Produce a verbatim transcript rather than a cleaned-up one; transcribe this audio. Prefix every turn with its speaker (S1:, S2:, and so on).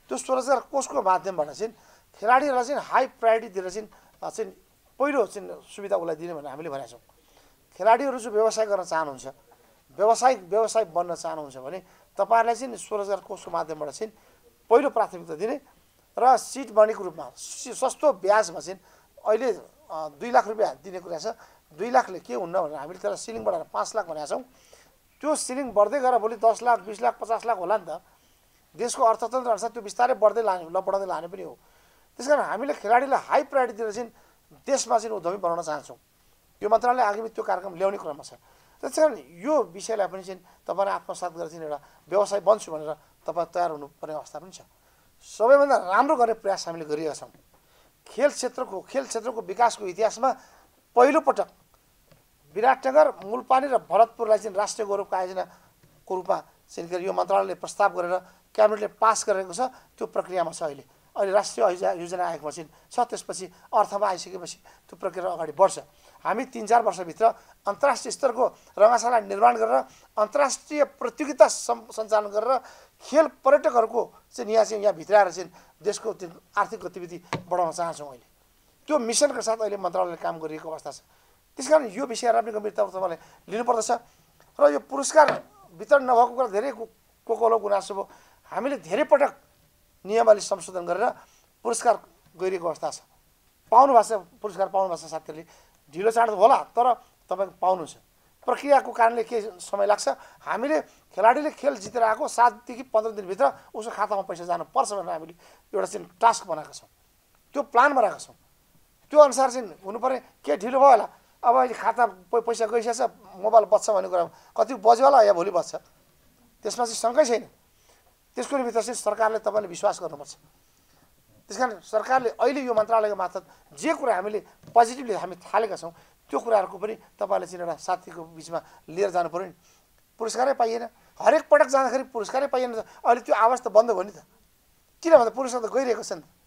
S1: त्यो स्वरोजगार कोषको माध्यमबाट चाहिँ खेलाडीहरूलाई चाहिँ हाई प्रायोरिटी दिएर चाहिँ चाहिँ पहिलो चाहिँ सुविधा उसलाई दिने भनेर हामीले भनेका छौँ। खेलाडीहरू जो व्यवसाय गर्न चाहनुहुन्छ, व्यावसायिक व्यवसाय बन्न चाहनुहुन्छ भने तपाईँहरूलाई चाहिँ स्वरोजगार कोषको माध्यमबाट चाहिँ पहिलो प्राथमिकता दिने र सिड मनीको रूपमा सस्तो ब्याजमा चाहिँ अहिले दुई लाख रुपियाँ दिने कुरा छ। दुई लाखले के हुन्न भनेर हामीले त्यसलाई सिलिङ बढाएर पाँच लाख भनेका छौँ। त्यो सिलिङ बढ्दै गएर भोलि दस लाख बिस लाख पचास लाख होला नि त। देशको अर्थतन्त्र अनुसार त्यो बिस्तारै बढ्दै लाने ल बढाउँदै लाने पनि हो। त्यस कारण हामीले खेलाडीलाई हाई प्रायोरिटी दिएर चाहिँ देशमा चाहिँ उद्यमी बनाउन चाहन्छौँ। यो मन्त्रालयले आगामी त्यो कार्यक्रम ल्याउने क्रममा छ। त्यस कारण यो विषयलाई पनि चाहिँ तपाईँले आत्मसात गरेर चाहिँ एउटा व्यवसाय बन्छु भनेर तपाईँ तयार हुनुपर्ने अवस्था पनि छ। सबैभन्दा राम्रो गर्ने प्रयास हामीले गरिरहेका छौँ। खेल क्षेत्रको खेल क्षेत्रको विकासको इतिहासमा पहिलोपटक विराटनगर, मुलपानी र भरतपुरलाई चाहिँ राष्ट्रिय गौरवको आयोजनाको रूपमा चाहिँ यो मन्त्रालयले प्रस्ताव गरेर क्याबिनेटले पास गरेको छ। त्यो प्रक्रियामा छ अहिले अहिले राष्ट्रिय योजना आयोगमा चाहिँ छ। त्यसपछि अर्थमा आइसकेपछि त्यो प्रक्रिया अगाडि बढ्छ। हामी तिन चार वर्षभित्र अन्तर्राष्ट्रिय स्तरको रङ्गशाला निर्माण गरेर अन्तर्राष्ट्रिय प्रतियोगिता सञ्चालन गरेर खेल पर्यटकहरूको चाहिँ यहाँ चाहिँ यहाँ भित्राएर चाहिँ देशको आर्थिक गतिविधि बढाउन चाहन्छौँ। अहिले त्यो मिसनका साथ अहिले मन्त्रालयले काम गरिरहेको अवस्था छ। त्यसकारण यो विषयलाई पनि गम्भीरता तपाईँले लिनुपर्दछ। र यो पुरस्कार वितरण नभएको कुरा धेरै को को गुनासो भयो। हामीले धेरै पटक नियमावली संशोधन गरेर पुरस्कार गइरहेको अवस्था छ। पाउनु भएको छ पुरस्कार पाउनु भएको छ साथीहरूले। ढिलो चाँडो होला तर तपाईँको पाउनुहुन्छ। प्रक्रियाको कारणले के समय लाग्छ। हामीले खेलाडीले खेल जितेर आएको सातदेखि पन्ध्र दिनभित्र उसको खातामा पैसा जानुपर्छ भनेर हामीले एउटा चाहिँ टास्क बनाएका छौँ। त्यो प्लान बनाएका छौँ। त्यो अनुसार चाहिँ हुनुपर्ने। के ढिलो भयो होला, अब अहिले खाता पैसा गइसकेको छ, मोबाइल बच्छ भन्ने कुरा कति बज्यो होला या भोलि बच्छ, त्यसमा चाहिँ शङ्कै छैन। त्यसको निमित्त चाहिँ सरकारले तपाईँले विश्वास गर्नुपर्छ। त्यस कारण सरकारले अहिले यो मन्त्रालयको मार्फत जे कुरा हामीले पोजिटिभली हामी थालेका छौँ त्यो कुराहरूको पनि तपाईँले चाहिँ एउटा साथीको बिचमा लिएर जानु पऱ्यो नि। पुरस्कारै पाइएन, हरेक पटक जाँदाखेरि पुरस्कारै पाइएन। अहिले त्यो आवाज त बन्द भयो नि त। किन भन्दा पुरस्कार त गइरहेको छ नि त।